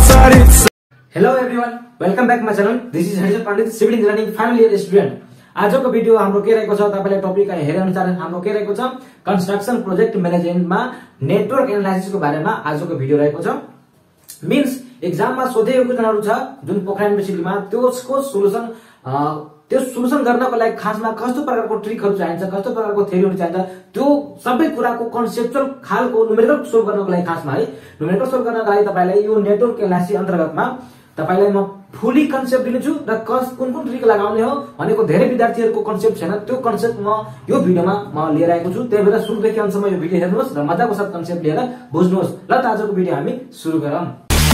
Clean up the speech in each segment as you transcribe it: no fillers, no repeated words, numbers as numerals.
Hello everyone, welcome back my channel. This is Harijan Pandit, civil engineering final year student. आजको video हाम्रो के रहेको छ, तपाईले टपिक हेरे अनुसार हाम्रो के रहेको छ, कन्स्ट्रक्सन प्रोजेक्ट म्यानेजमेन्टमा नेटवर्क एनालाइसिसको बारेमा आजको भिडियो रहेको छ। मिन्स एक्जाममा सोधेको क्वेशनहरु छ जुन पोखरा युनिभर्सिटीमा, त्यसको सोलुसन गर्नको लागि खासमा कस्तो प्रकारको ट्रिकहरु चाहिन्छ, कस्तो प्रकारको थ्योरीहरु चाहिन्छ, त्यो सबै कुराको कन्सेप्चुअल खालको न्युमेरिकल सोल्भ गर्नको लागि खासमा है न्युमेरिकल सोल्भ गर्नको लागि तपाईलाई यो नेटवर्क एनालाइसिस अन्तर्गतमा तपाईलाई म फुली कन्सेप्ट दिन्छु र कुन कुन ट्रिक लगाउने हो भनेको धेरै विद्यार्थीहरुको कन्सेप्ट छैन। त्यो कन्सेप्ट म यो भिडियोमा म लिएर आएको छु। त्यही भएर सुरुदेखि अन्तसम्म यो भिडियो हेर्नुहोस् र मजाको साथ कन्सेप्ट लिएर बुझ्नुहोस्। ल त आजको भिडियो हामी सुरु गरौँ।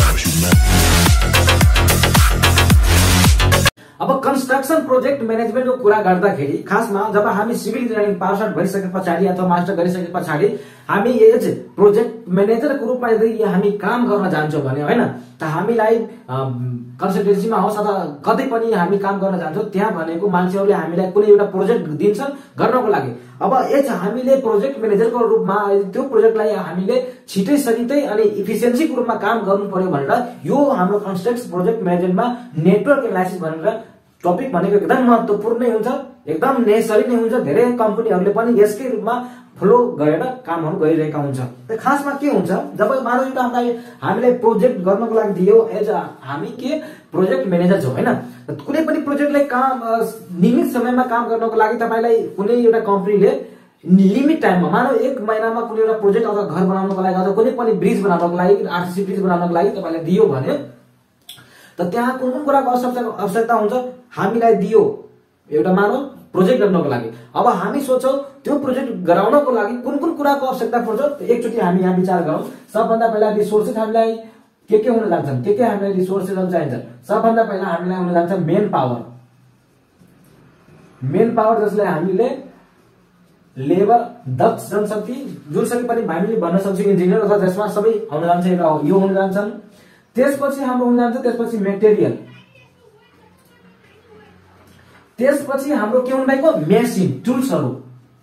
अब कन्स्ट्रक्सन प्रोजेक्ट म्यानेजमेन्टको कुरा गर्दाखेरि खासमा जब हामी सिभिल इन्जिनियरिङ पास आउट भइसके पछाडि अथवा मास्टर गरिसके पछाडि हामी एज प्रोजेक्ट म्यानेजरको रूपमा यदि हामी काम गर्न जान्छौँ भने हैन त हामीलाई कन्सल्टेन्सीमा होस् अथवा कतै पनि हामी काम गर्न जान्छौँ, त्यहाँ भनेको मान्छेहरूले हामीलाई कुनै एउटा प्रोजेक्ट दिन्छन् गर्नको लागि। अब एज हामीले प्रोजेक्ट म्यानेजरको रूपमा त्यो प्रोजेक्टलाई हामीले छिटै सजिलै अनि इफिसियन्सीको रूपमा काम गर्नु पर्यो भनेर यो हाम्रो कन्स्ट्रक्सन प्रोजेक्ट म्यानेजमेन्टमा नेटवर्क एनालाइसिस भनेर टपिक भनेको एकदम महत्त्वपूर्ण हुन्छ, एकदम नेसेसरी नै हुन्छ। धेरै कम्पनीहरूले पनि यसकै रूपमा फ्लो गरेर कामहरु गरिरहेका हुन्छ। खासमा के हुन्छ, जब मानव एउटा हामीलाई प्रोजेक्ट गर्नको लागि दियो, एज हामी के प्रोजेक्ट म्यानेजर छौं हैन, कुनै पनि प्रोजेक्टलाई काम नियमित समयमा काम गर्नको लागि तपाईलाई कुनै एउटा कम्पनीले लिमिट टाइममा मानव 1 महिनामा कुनै एउटा प्रोजेक्ट अथवा घर बनाउनको लागि अथवा कुनै पनि ब्रिज बनाउनको लागि, आरसीसी ब्रिज बनाउनको लागि तपाईलाई दियो भने त त्यहाँ कुन कुन कुराको आवश्यकता हुन्छ हामीलाई दियो एउटा मानव प्रोजेक्ट गर्नको लागि। अब हामी सोचौं त्यो प्रोजेक्ट गराउनको लागि कुन कुन कुराको आवश्यकता पर्छ, एकचोटी हामी यहाँ विचार गरौँ। सबभन्दा पहिला रिसोर्सेस हामीलाई के हुन जान्छन्, के हामीलाई रिसोर्सेस चाहिन्छ। सबभन्दा पहिला हामीलाई हुन जान्छ मेन पावर जसलाई हामीले लेबर, दक्ष जनशक्ति, जुनसुकै पनि हामीले भन्न सक्छौँ इन्जिनियर अथवा जसमा सबै हुन जान्छ यो हुन जान्छन्। त्यसपछि हाम्रो हुन जान्छ त्यसपछि मेटेरियल, त्यसपछि हाम्रो के हुन भएको मेसिन, टुल्सहरु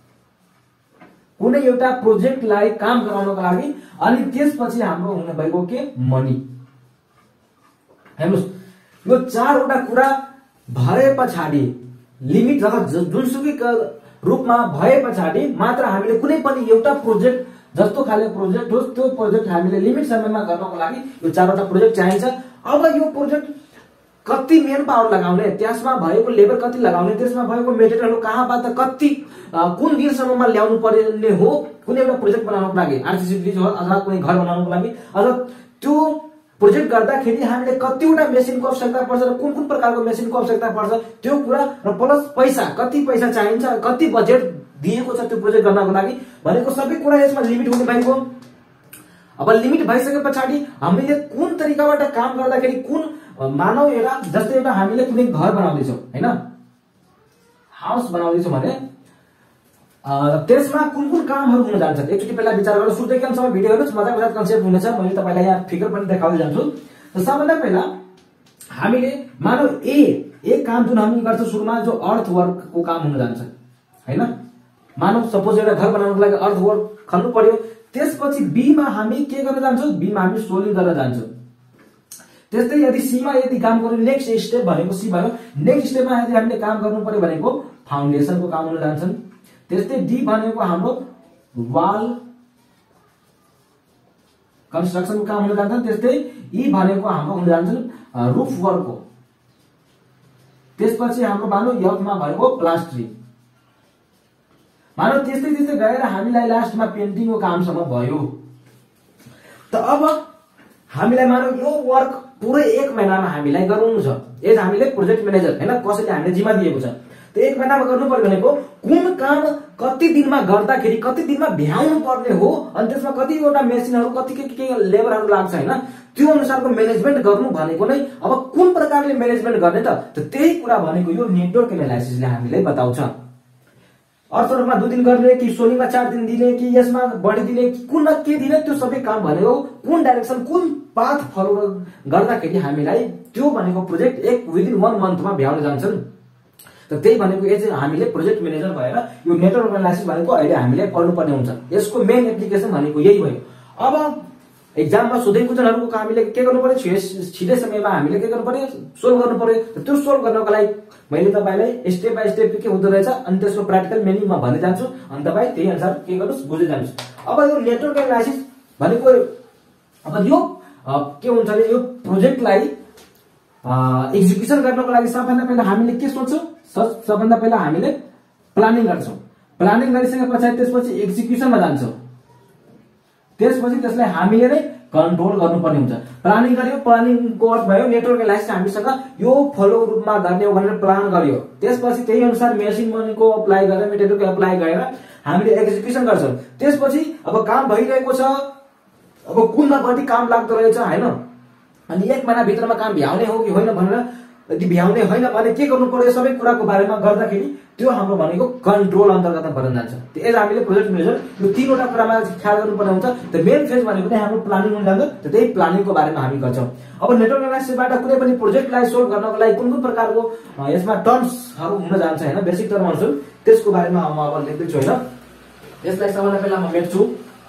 कुनै एउटा प्रोजेक्टलाई काम गराउनको लागि। अनि त्यसपछि हाम्रो हुन भएको के मनी। हेर्नुस्, यो चारवटा कुरा भए पछाडि लिमिट जुनसुकै रूपमा भए पछाडि मात्र हामीले कुनै पनि एउटा प्रोजेक्ट जस्तो खाले प्रोजेक्ट होस् त्यो प्रोजेक्ट हामीले लिमिट समयमा गर्नको लागि यो चारवटा प्रोजेक्ट चाहिन्छ। अब यो प्रोजेक्ट कति मेन पावर लगाउने, त्यसमा भएको लेबर कति लगाउने, त्यसमा भएको मेटेरियलहरु कहाँबाट कति कुन दिनसम्ममा ल्याउनु पर्ने हो कुनै एउटा प्रोजेक्ट बनाउनको लागि, आरसीसी ब्रिज हो अथवा कुनै घर बनाउनको लागि। अथवा त्यो प्रोजेक्ट गर्दाखेरि हामीले कतिवटा मेसिनको आवश्यकता पर्छ र कुन कुन प्रकारको मेसिनको आवश्यकता पर्छ त्यो कुरा र प्लस पैसा, कति पैसा चाहिन्छ, कति बजेट दिएको छ त्यो प्रोजेक्ट गर्नको लागि भनेको सबै कुरा यसमा लिमिट हुने भएको। अब लिमिट भइसके पछाडि हामीले कुन तरिकाबाट काम गर्दाखेरि कुन मानव एउटा जस्तै एउटा हामीले कुनै घर बनाउँदैछौँ हैन, हाउस बनाउँदैछौँ भने त्यसमा कुन कुन कामहरु हुन जान्छ एकचोटी पहिला विचार गरेर सुरुदेखि अन्तसम्म भिडियो हेर्नुस्, मजाको साथ कन्सेप्ट हुनेछ। मैले तपाईलाई यहाँ फिगर पनि देखाउँदै जान्छु। त सबभन्दा पहिला हामीले मानव एक काम जुन हामी गर्छौँ सुरुमा जो अर्थ वर्कको काम हुन जान्छ हैन, मानव सपोज एउटा घर बनाउनको लागि अर्थ वर्क खन्नु पर्यो। त्यसपछि बी मा हामी के गर्न जान्छौँ, बी मा हामी सोलिङ गर्न जान्छौँ। त्यस्तै यदि सी मा यदि काम गर्नु नेक्स्ट स्टेप भनेको सी भयो। नेक्स्ट स्टेपमा यदि हामीले काम गर्नु पर्यो भनेको फाउन्डेसनको काम हुन जान्छन्। त्यस्तै डी भनेको हाम्रो वाल कन्स्ट्रक्सनको काम हुन जान्छन्। त्यस्तै ई भनेको हाम्रो हुन जान्छन् रुफ वर्कको। त्यसपछि हाम्रो मानव एफ मा भएको प्लास्टरिङ। मानव त्यस्तै गएर हामीलाई लास्टमा पेन्टिङको कामसम्म भयो। त अब हामीलाई मानव यो वर्क पुरै 1 महिनामा हामीलाई गर्नु छ। एज हामीले प्रोजेक्ट म्यानेजर हैन, कसैले हामीले जिम्मा दिएको छ त 1 महिनामा गर्नु पर्यो भनेको कुन काम कति दिनमा गर्दाखेरि कति दिनमा भ्याउनु पर्ने हो, अनि त्यसमा कतिवटा मेसिनहरु कति के लेबरहरु लाग्छ हैन, त्यो अनुसारको म्यानेजमेन्ट गर्नु भनेको नै अब कुन प्रकारले म्यानेजमेन्ट गर्ने त त्यही कुरा भनेको यो नेटवर्क एनालाइसिसले हामीलाई बताउँछ। अर्थवर्कमा 2 दिन गर्ने कि सोलिङमा 4 दिन दिने कि यसमा बढी दिने कि कुन के दिने, त्यो सबै काम भनेको कुन डाइरेक्सन कुन पाथ फलो गर्दाखेरि हामीलाई त्यो भनेको प्रोजेक्ट विदिन 1 मन्थमा भ्याउन जान्छन्। त त्यही भनेको एज हामीले प्रोजेक्ट म्यानेजर भएर यो नेटवर्क एनालाइसिस भनेको अहिले हामीले पढ्नुपर्ने हुन्छ। यसको मेन एप्लिकेसन भनेको यही भयो। अब एक्जाममा सोधेको क्वेशनहरुको हामीले के गर्नु पर्यो, छिटै समयमा हामीले के गर्नु पर्यो, सोल्भ गर्नु पर्यो। त्यो सोल्भ गर्नको लागि मैले तपाईलाई स्टेप बाइ स्टेप के हुँदो रहेछ अनि त्यसको प्र्याक्टिकल मिनिङ म भन्दै जान्छु अनि तपाई त्यही अनुसार के गर्नुस्, बुझ्दै जानुस्। अब यो नेटवर्क एनालाइसिस भनेको अब यो के हुन्छ भने यो प्रोजेक्टलाई एक्जिक्युसन गर्नको लागि सबभन्दा पहिला हामीले के सोच्छौं, सबभन्दा पहिला हामीले प्लानिङ गर्छौं। प्लानिङ गरिसकेपछि त्यसपछि एक्जिक्युसनमा जान्छौं। त्यसपछि त्यसलाई हामीले नै कन्ट्रोल गर्नुपर्ने हुन्छ। प्लानिङ गर्यो, प्लानिङको अर्थ भयो नेटवर्क एनालाइसिस हामीसँग यो फलो रूपमा गर्ने हो भनेर प्लान गर्यो। त्यसपछि त्यही अनुसार मेसिन लर्निङको अप्लाई गरेर, मेथडको अप्लाई गरेर हामीले एक्जिक्युसन गर्छौं। त्यसपछि अब काम भइरहेको छ, अब कुनमा कति काम लाग्दो रहेछ हैन, अनि 1 महिना भित्रमा काम भ्याउने हो कि होइन भनेर, यदि भ्याउने होइन भने के गर्नु पर्यो, सबै कुराको बारेमा गर्दाखेरि त्यो हाम्रो भनेको कन्ट्रोल अन्तर्गत पर्न जान्छ। त्यही हामीले प्रोजेक्ट म्यानेजर यो 3 वटा कुरामा ख्याल गर्नुपर्ने हुन्छ। त मेन फेज भनेको चाहिँ हाम्रो प्लानिङ हुन जान्छ। त्यही प्लानिङको बारेमा हामी गर्छौं। अब नेटवर्क एनालाइसिसबाट कुनै पनि प्रोजेक्टलाई सोल्भ गर्नको लागि कुन कुन प्रकारको यसमा टर्म्सहरु हुन जान्छ हैन, बेसिक टर्महरु, त्यसको बारेमा म अब लेख्दै छु हैन। यसलाई सबभन्दा पहिला म मेट्छु।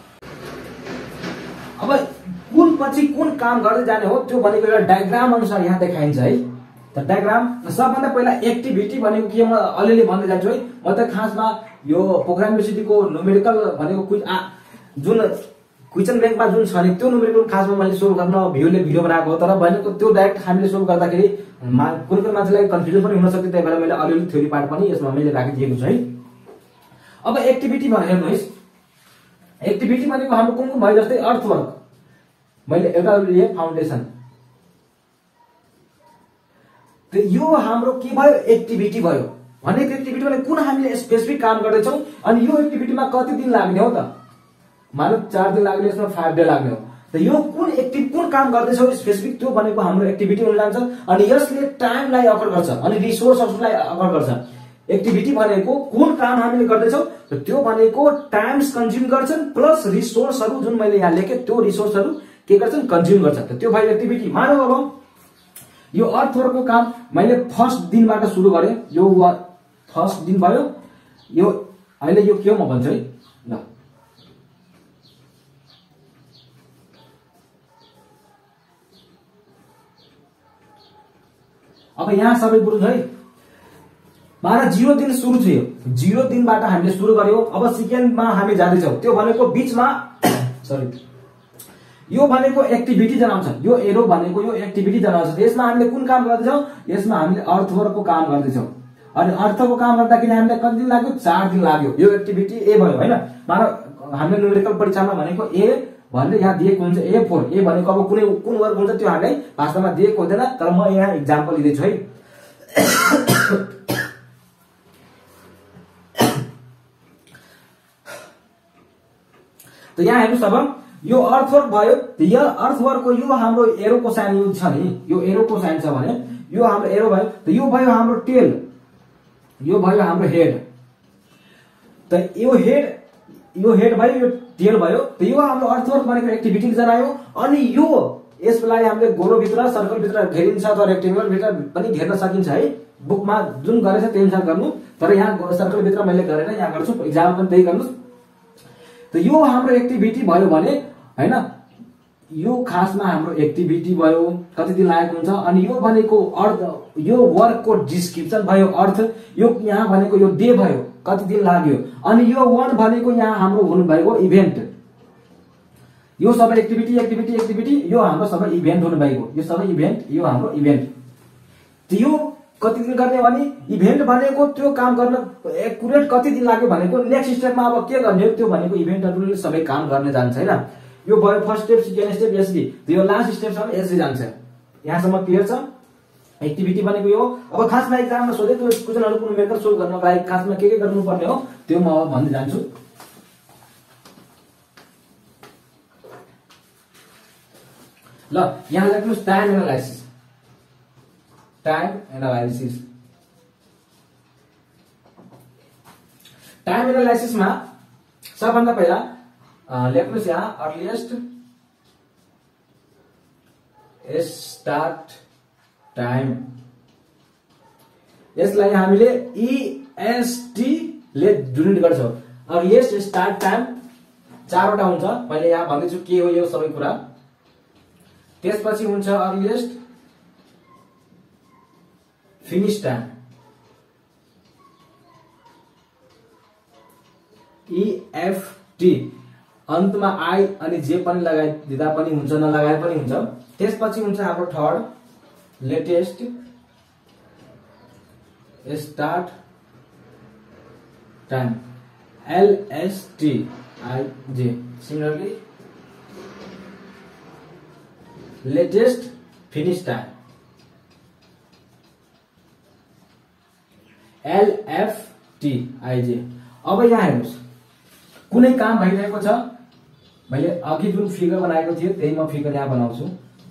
अब कुन पछि कुन काम गर्दै जाने हो त्यो भनेको एउटा डायग्राम अनुसार यहाँ देखाइन्छ है। त डायग्राम सबभन्दा पहिला एक्टिभिटी भनेको के म अलिअलि भन्दै जान्छु है। म त खासमा यो प्रोग्राम युनिभर्सिटीको न्युमेरिकल भनेको जुन क्वेशन ब्याङ्कमा जुन छ नि त्यो न्युमेरिकल खासमा मैले सोल्भ गर्न भिडियो बनाएको हो। तर भनेको त्यो डाइरेक्ट हामीले सोल्भ गर्दाखेरि कुनै कुनै मान्छेलाई कन्फ्युजन पनि हुन सक्छ, त्यही भएर मैले अलिअलि थ्योरी पार्ट पनि यसमा मैले राखिदिएको छु है। अब एक्टिभिटी भनेर हेर्नुहोस्, एक्टिभिटी भनेको हाम्रो कुन कुन भयो, जस्तै अर्थवर्क मैले एउटा लिए फाउन्डेसन, त यो हाम्रो के भयो, एक्टिभिटी भयो। भनेको एक्टिभिटी भने कुन हामीले स्पेसिफिक काम गर्दैछौँ अनि यो एक्टिभिटीमा कति दिन लाग्ने हो त, मानव 4 दिन लाग्ने, यसमा 5 डे लाग्ने हो। त यो कुन काम गर्दैछौँ स्पेसिफिक, त्यो भनेको हाम्रो एक्टिभिटी हुन जान्छ। अनि यसले टाइमलाई अकर गर्छ अनि रिसोर्सहरुलाई अकर गर्छ। एक्टिभिटी भनेको कुन काम हामीले गर्दैछौँ त्यो भनेको टाइम्स कन्ज्युम गर्छन् प्लस रिसोर्सहरु जुन मैले यहाँ लेखे त्यो रिसोर्सहरु के गर्छन्, कन्ज्युम गर्छ। त त्यो भयो एक्टिभिटी। मानौ अब यो अर्थवर्कको काम मैले फर्स्ट दिनबाट सुरु गरे, यो फर्स्ट दिन भयो। यो अहिले यो के हो म भन्छु है ल। अब यहाँ सबै बुझ्नु है। 0 दिन सुरु थियो, 0 दिनबाट हामीले सुरु गर्यो। अब सेकेन्डमा हामी जाँदैछौँ, त्यो भनेको बीचमा सरी यो भनेको एक्टिभिटी जनाउँछ, यो एरो भनेको यो एक्टिभिटी जनाउँछ। यसमा हामीले कुन काम गर्दैछौँ, यसमा हामीले अर्थवर्कको काम गर्दैछौँ। अनि अर्थको काम गर्दाखेरि हामीलाई कति दिन लाग्यो, 4 दिन लाग्यो। यो एक्टिभिटी ए भयो हैन। मानव हामीले न्युमेरिकल परीक्षामा भनेको ए भनेर यहाँ दिएको हुन्छ A4, ए भनेको अब कुन वर्क हुन्छ त्यो हामीलाई वास्तवमा दिएको हुँदैन, तर म यहाँ एक्जाम्पल लिँदैछु है। त यहाँ हेर्नुस्, अब यो अर्थवर्क भयो। यो अर्थवर्कको यो हाम्रो एरोको साइन युज छ नि, यो एरोको साइन छ भने यो हाम्रो एरो भयो। त यो भयो हाम्रो टेल, यो भयो हाम्रो हेड। त यो हेड भयो, यो टेल भयो। त यो हाम्रो अर्थवर्क भनेको एक्टिभिटी जनायो। अनि यो यसलाई हामीले गोलो भित्र सर्कल भित्र घेरिन्छ अथवा रेक्टेंगुलर भित्र पनि घेर्न सकिन्छ है। बुकमा जुन गरेछ त्यही अनुसार गर्नु, तर यहाँ सर्कल भित्र मैले गरेर यहाँ गर्छु, एक्जाम पनि त्यही गर्नुस्। त यो हाम्रो एक्टिभिटी भयो भने हैन, यो खासमा हाम्रो एक्टिभिटी भयो, कति दिन लागेको हुन्छ। अनि यो भनेको अर्थ, यो वर्कको डिस्क्रिप्सन भयो अर्थ। यो यहाँ भनेको यो डे भयो, कति दिन लाग्यो। अनि यो 1 भनेको यहाँ हाम्रो हुनु भएको इभेन्ट। यो सबै एक्टिभिटी एक्टिभिटी एक्टिभिटी, यो हाम्रो सबै इभेन्ट हुनु भएको, यो सबै इभेन्ट, यो हाम्रो इभेन्ट। त यो कति दिन गर्ने भने इभेन्ट भनेको त्यो काम गर्न एकुरेट कति दिन लाग्यो भनेको नेक्स्ट स्टेपमा अब के गर्ने हो त्यो भनेको इभेन्टहरुले सबै काम गर्ने जान्छ हैन। यो भयो फर्स्ट स्टेप, सेकेन्ड स्टेप, यसरी। त यो लास्ट स्टेपसम्म यसरी जान्छ। यहाँसम्म क्लियर छ। एक्टिभिटी भनेको यो। अब खासमा एक्जाममा सोधेको क्वेशनहरु कुन मेथड सोल्भ गर्नको लागि खासमा के गर्नुपर्ने हो त्यो म अब भन्दै जान्छु। ल यहाँ लेख्नुस् time analysis. Time analysis, time एनालाइसिसमा सबभन्दा पहिला लेख्नुस् यहाँ अर्लिएस्ट स्टार्ट टाइम। यसलाई हामीले EST ले डिनोट गर्छौं। अर्लिएस्ट स्टार्ट टाइम 4 वटा हुन्छ। मैले यहाँ भन्दैछु के हो यो सबै कुरा। त्यसपछि हुन्छ अर्लिएस्ट फिनिश टाइम EFT अन्तमा आई अनि जे पनि लगाइदिँदा पनि हुन्छ नलगाए पनि हुन्छ। त्यसपछि हुन्छ हाम्रो third latest start time LSTIJ। Similarly latest finish time LFTIJ। अब यहाँ हेर्नुहोस् कुनै काम भइरहेको छ, मैले अघि जुन फिगर बनाएको थिएँ त्यही म फिगर यहाँ बनाउँछु।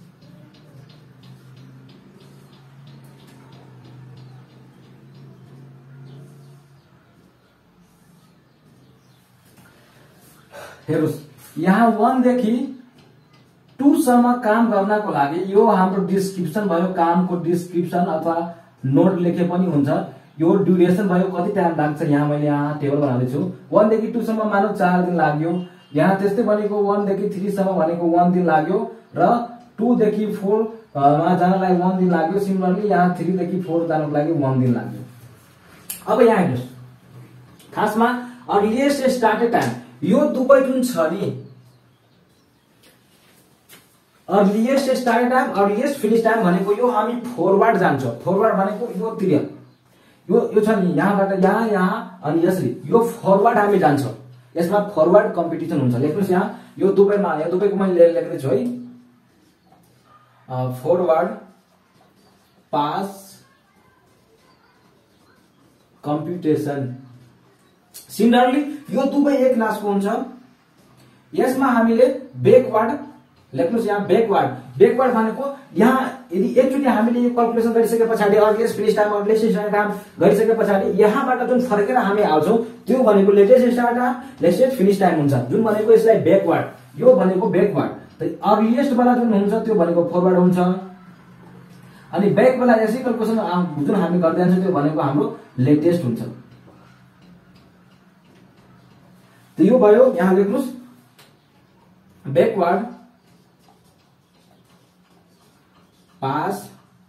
हेर्नुहोस् यहाँ 1 देखि 2 सम्म काम गर्नको लागि यो हाम्रो डिस्क्रिप्सन भयो, कामको डिस्क्रिप्सन अथवा नोट लेखे पनि हुन्छ। यो ड्युरेसन भयो, कति टाइम लाग्छ, यहाँ मैले यहाँ टेबल बनाउँदैछु। 1 देखि 2 सम्म मानव 4 दिन लाग्यो, यहाँ त्यस्तै भनेको 1 देखि 3 सम्म भनेको 1 दिन लाग्यो र 2 देखि 4 मा जानलाई 1 दिन लाग्यो। सिमिलरली यहाँ 3 देखि 4 जानको लागि 1 दिन लाग्यो। अब यहाँ हेर्नुहोस् खासमा अर्लिएस्ट स्टार्टेड टाइम यो दुवै जुन छ नि, earliest started time earliest finish time भनेको यो हामी फरवर्ड जान्छौँ। फरवर्ड भनेको योतिर यो छ नि, यहाँबाट यहाँ अनि यसरी यो फरवर्ड हामी जान्छौँ। यसमा फरवर्ड कम्पिटिसन हुन्छ। लेख्नुहोस् यहाँ यो दुवैमा, यहाँ दुवैको मैले लेख्दैछु है। Forward pass competition. सिमिलरली यो दुवै एक क्लासको हुन्छ। यसमा हामीले ब्याकवर्ड लेख्नुहोस् यहाँ ब्याकवर्ड भनेको यहाँ यदि एकचोटि हामीले यो क्याल्कुलेसन गरिसके पछाडि earliest finish time earliest start time गरिसके पछाडि यहाँबाट जुन फर्केर हामी आउँछौँ त्यो भनेको latest start time latest finish time हुन्छ, जुन भनेको यसलाई ब्याकवर्ड। यो भनेको ब्याकवर्ड। अर्लिएस्ट वाला जुन हुन्छ त्यो भनेको फरवर्ड हुन्छ अनि ब्याक वाला यसै क्याल्कुलेसन जुन हामी गर्दै जान्छौँ त्यो भनेको हाम्रो लेटेस्ट हुन्छ। त यो भयो, यहाँ लेख्नुहोस् ब्याकवर्ड पास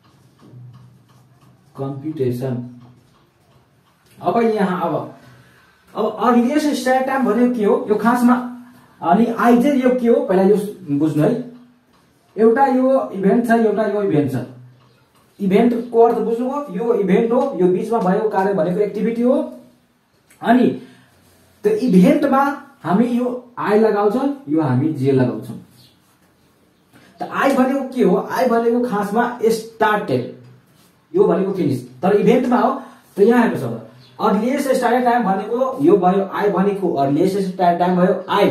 कम्प्युटेसन। अब यहाँ अब अर्लिएस्ट स्टार्ट टाइम भनेको के हो यो खासमा, अनि आइजे यो के हो पहिला यो बुझ्नु है। एउटा यो इभेन्ट छ, एउटा यो इभेन्ट छ। इभेन्टको अर्थ बुझ्नुभयो, यो इभेन्ट हो, यो बीचमा भएको कार्य भनेको एक्टिभिटी हो। अनि त्यो इभेन्टमा हामी यो आई लगाउँछौँ, यो हामी जे लगाउँछौँ। त आई भनेको के हो, आई भनेको खासमा स्टार्टेड, यो भनेको फिनिश, तर इभेन्टमा हो। त यहाँ हेर्नुहोस् अब अर्लिएस्ट स्टार्टेड टाइम भनेको यो भयो, आई भनेको अर्लिएस्ट स्टार्ट टाइम भयो I.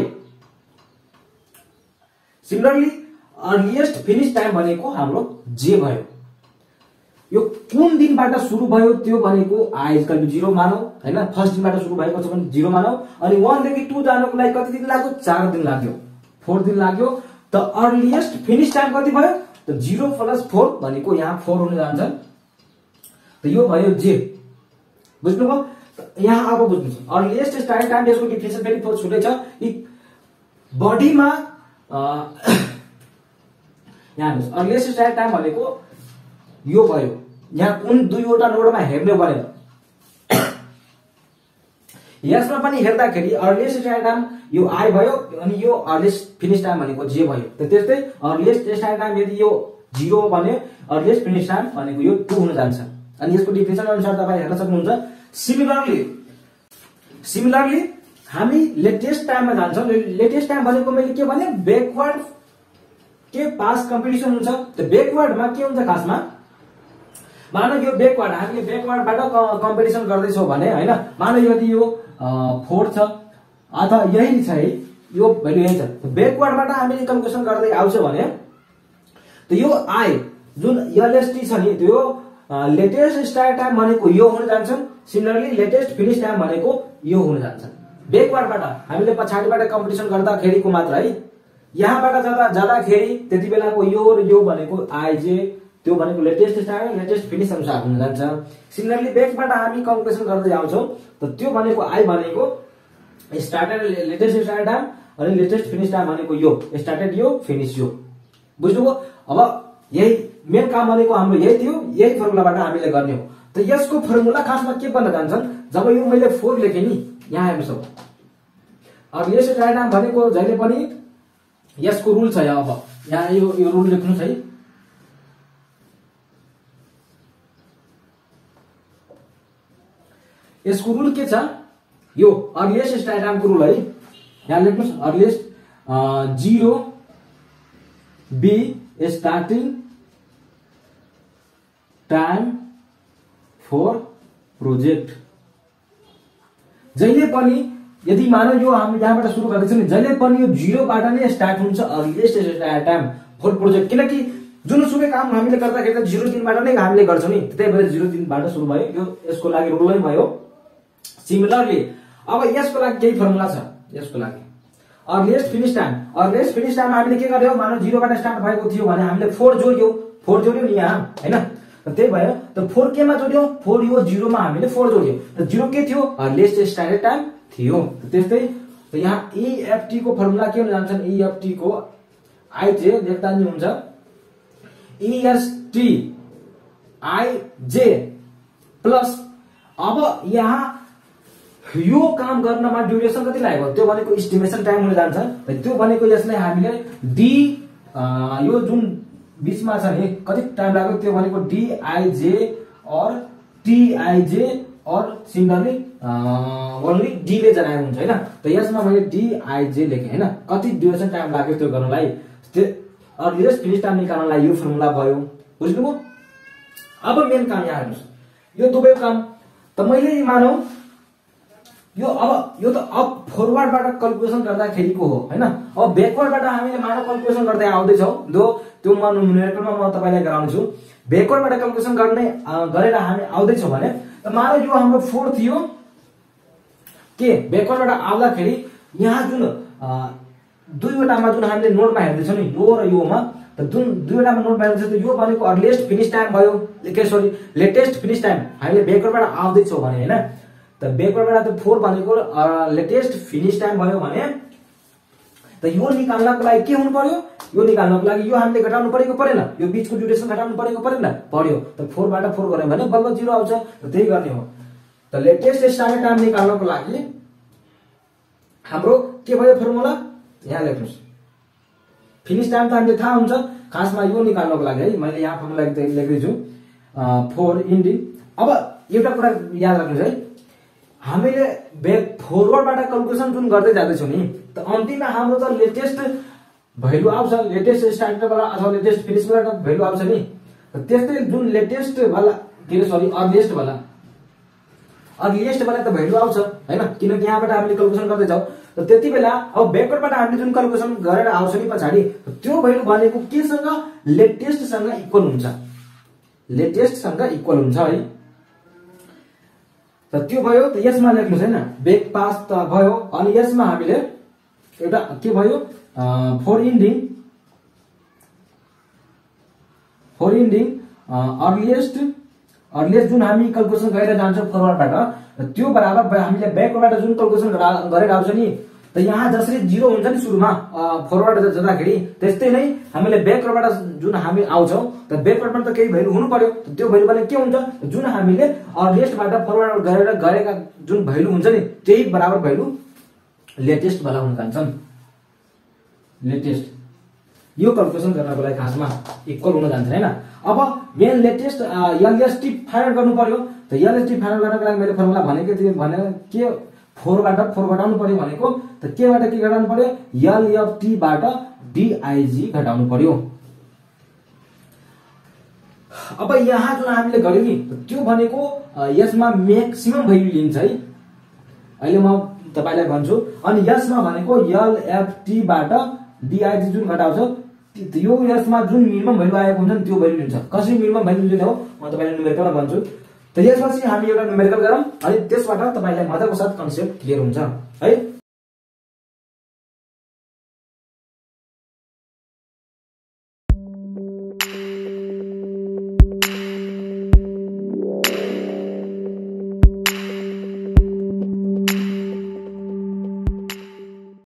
Similarly earliest finish time भनेको हाम्रो जे भयो। यो कुन दिनबाट सुरु भयो त्यो भनेको आई इक्वल टु 0 मानौ हैन। फर्स्ट दिनबाट सुरु भएको छ भने 0 मानौ। अनि 1 देखि 2 जानको लागि कति दिन लाग्यो, 4 दिन लाग्यो, 4 दिन लाग्यो। त अर्लिएस्ट फिनिश टाइम कति भयो, त 0 + 4 भनेको यहाँ 4 हुन जान्छ। त यो भयो जे, बुझ्नुभयो। यहाँ अब बुझ्नुहोस् अर्लिएस्ट स्टार्ट टाइम यसको डिफिनेसन फेरि थोरै छुटै छ। बडीमा यहाँ हेर्नुहोस् अर्लिएस्ट स्टार्ट टाइम भनेको यो भयो, यहाँ कुन दुईवटा नोडमा हेर्ने परेन। यसमा पनि हेर्दाखेरि अर्लिएस्ट स्टार्ट टाइम यो आई भयो अनि यो अर्लिएस्ट फिनिश टाइम भनेको जे भयो। त त्यस्तै अर्लिएस्ट स्टार्ट टाइम यदि यो 0 भने अर्लिएस्ट फिनिश टाइम भनेको यो 2 हुन जान्छ। अनि यसको डिफिनेसन अनुसार तपाईं हेर्न सक्नुहुन्छ। सिमिलरली हामी लेटेस्ट टाइममा जान्छौँ। लेटेस्ट टाइम भनेको मैले के भने ब्याकवर्ड के पास कम्पिटिसन हुन्छ। त ब्याकवर्डमा के हुन्छ खासमा, मानव यो ब्याकवर्ड हामीले ब्याकवर्डबाट कम्पिटिसन गर्दैछौँ भने हैन, मानव यदि यो 4 छ अथवा यही छ है, यो भ्यालु यही छ, ब्याकवर्डबाट हामीले कम्पिटिसन गर्दै आउँछ भने त यो आई जुन एलएसटी छ नि त्यो लेटेस्ट स्टार्ट टाइम भनेको यो हुन जान्छ। सिमिलरली लेटेस्ट फिनिश टाइम भनेको यो हुन जान्छ। ब्याकवर्डबाट हामीले पछाडिबाट कम्पिटिसन गर्दाखेरिको मात्र है, यहाँबाट जाँदाखेरि त्यति बेलाको यो र यो भनेको आइजे त्यो भनेको लेटेस्ट स्टार्ट लेटेस्ट फिनिश अनुसार हुन जान्छ। सिमिलरली ब्याकबाट हामी कम्पिटिसन गर्दै आउँछौँ त त्यो भनेको आई भनेको स्टार्टेड लेटेस्ट स्टार्ट टाइम अनि लेटेस्ट फिनिश टाइम भनेको यो स्टार्टेड यो फिनिश यो, बुझ्नुभयो। अब यही मेन काम भनेको हाम्रो यही थियो, यही फर्मुलाबाट हामीले गर्ने हो। त यसको फर्मुला खासमा के बन्न जान्छन्, जब यो मैले 4 लेखेँ नि, यहाँ हेर्नुस् अर्लिएस्ट डायग्राम भनेको जहिले पनि यसको रुल छ। अब यहाँ यो रुल लेख्नुस् है, यसको रुल के छ, यो अर्लिएस्ट डायग्रामको रुल है, यहाँ लेख्नुस् earliest 0 be starting time for project. जहिले पनि यदि मानव यो हामी यहाँबाट सुरु गर्दैछौँ नि, जहिले पनि यो 0 बाट नै स्टार्ट हुन्छ अर्लिएस्ट टाइम फर प्रोजेक्ट। किनकि जुनसुकै काम हामीले गर्दाखेरि त 0 दिनबाट नै हामीले गर्छौँ नि, त्यही भएर 0 दिनबाट सुरु भयो। यो यसको लागि रुल नै भयो। सिमिलरली अब यसको लागि केही फर्मुला छ। यसको लागि earliest finish time, earliest finish time हामीले के गर्यो, मानव 0 बाट स्टार्ट भएको थियो भने हामीले 4 जोड्यो नि यहाँ हैन, त्यही भयो। त 4 केमा जोड्यो, 4 यो 0 मा हामीले 4 जोड्यो। त 0 के थियो, अर्लिएस्ट स्टार्टेड टाइम थियो। त्यस्तै त यहाँ EFT को फर्मुला के हुन जान्छन्, EFT को आइजे लेख्दा नि हुन्छ EST IJ प्लस। अब यहाँ यो काम गर्नमा ड्युरेसन कति लाग्यो, त्यो भनेको एस्टिमेसन टाइम हुन जान्छ। त्यो भनेको यसलाई हामीले डी यो जुन बीचमा छ नि कति टाइम लाग्यो, त्यो भनेको DIJ और TIJ और सिमिलरली ओन्ली डी ले जनाएको हुन्छ हैन। त यसमा मैले DIJ लेखेँ हैन, कति ड्युरेसन टाइम लाग्यो त्यो गर्नलाई। अर्लिएस्ट फिनिश टाइम निकाल्नलाई यो फर्मुला भयो, बुझ्नुभयो। अब मेन काम यहाँ हेर्नुस्, यो दुवै काम त मैले मानौ यो त अब फरवर्डबाट क्याल्कुलेसन गर्दाखेरिको हो हैन। अब ब्याकवर्डबाट हामीले मानव क्याल्कुलेसन गर्दै आउँदैछौँ, त्यो म न्युमेरिकलमा म तपाईलाई गराउँछु। ब्याकवर्डबाट क्याल्कुलेसन गरेर हामी आउँदैछौँ भने मानव यो हाम्रो 4 थियो के, ब्याकवर्डबाट आउँदाखेरि यहाँ जुन दुईवटामा जुन हामीले नोटमा हेर्दैछौँ नि, यो र योमा, त जुन दुईवटामा नोटमा हेर्दैछ त यो भनेको अर्लिएस्ट फिनिश टाइम भयो, सरी लेटेस्ट फिनिश टाइम। हामीले ब्याकवर्डबाट आउँदैछौँ भने हैन, त ब्याकवर्डबाट त 4 भनेको लेटेस्ट फिनिश टाइम भयो भने त यो निकाल्नको लागि के हुनु पर्यो, यो निकाल्नको लागि यो हामीले घटाउनु परेको परेन, यो बीचको ड्युरेसन घटाउनु परेको परेन, पर्यो। त 4 बाट 4 गर्यो भने बल्ल 0 आउँछ। त त्यही गर्ने हो। त लेटेस्ट स्टार्टेड टाइम निकाल्नको लागि हाम्रो के भयो फर्मुला, यहाँ लेख्नुस् फिनिश टाइम त हामीले थाहा हुन्छ, खासमा यो निकाल्नको लागि है मैले यहाँ फर्मुला लेख्दै छु 4 इन्डिङ। अब एउटा कुरा याद राख्नुस् है, हामीले फरवर्डबाट क्याल्कुलेसन जुन गर्दै जाँदैछौँ नि, त अन्तिममा हाम्रो त लेटेस्ट भ्यालु आउँछ, लेटेस्ट स्टार्टेड वाला अथवा लेटेस्ट फिनिश वाला भ्यालु आउँछ नि। त्यस्तै जुन लेटेस्ट वाला सरी अर्लिएस्ट वाला त भ्यालु आउँछ हैन, किनकि यहाँबाट हामीले क्याल्कुलेसन गर्दै जाऊ। त त्यति बेला अब ब्याकवर्डबाट हामीले जुन क्याल्कुलेसन गरेर आउँछ नि पछाडि, त्यो भ्यालु भनेको केसँग, लेटेस्टसँग इक्वल हुन्छ, लेटेस्टसँग इक्वल हुन्छ है। त त्यो भयो। त यसमा लेख्नुस् हैन, ब्याक पास त भयो। अनि यसमा हामीले एउटा के भयो 4 इन्डिङ अर्लिएस्ट जुन हामी क्याल्कुलेसन गरेर जान्छौँ फरवर्डबाट, त्यो बराबर हामीले ब्याकवर्डबाट जुन क्याल्कुलेसन गरेर आउँछ नि, त यहाँ जसरी 0 हुन्छ नि सुरुमा फरवर्ड जाँदाखेरि, त्यस्तै नै हामीले ब्याकवर्डबाट जुन हामी आउँछौँ त ब्याकवर्डमा त केही भ्यालु हुनु पर्यो। त्यो भ्यालु भने के हुन्छ, जुन हामीले अर्लिएस्टबाट फरवर्ड गरेका जुन भ्यालु हुन्छ नि, त्यही बराबर भ्यालु लेटेस्ट वाला हुन जान्छन्। लेटेस्ट यो क्याल्कुलेसन गर्नको लागि खासमा इक्वल हुन जान्छ हैन। अब मेन लेटेस्ट LST फाइन्ड गर्नु पर्यो। त LST फाइन्ड गर्नको लागि मैले फर्मुला भनेको थिएँ, भने के 4 बाट 4 घटाउनु पर्यो भनेको, त केबाट के घटाउनु पर्यो, LFT बाट DIG घटाउनु पर्यो। अब यहाँ जुन हामीले गर्यौं नि, त्यो भनेको यसमा म्याक्सिमम भ्यालु लिन्छ है, अहिले म तपाईलाई भन्छु। अनि यसमा भनेको LFT बाट DIG जुन घटाउँछ, यो यसमा जुन मिनिमम भ्यालु आएको हुन्छ नि त्यो भ्यालु लिन्छ। कसरी मिनिमम भ्यालु लिने हो म तपाईलाई न्युमेरिकलमा भन्छु। त यसपछि हामी एउटा न्युमेरिकल गरौँ, अनि त्यसबाट तपाईलाई मजाको साथ कन्सेप्ट क्लियर हुन्छ है।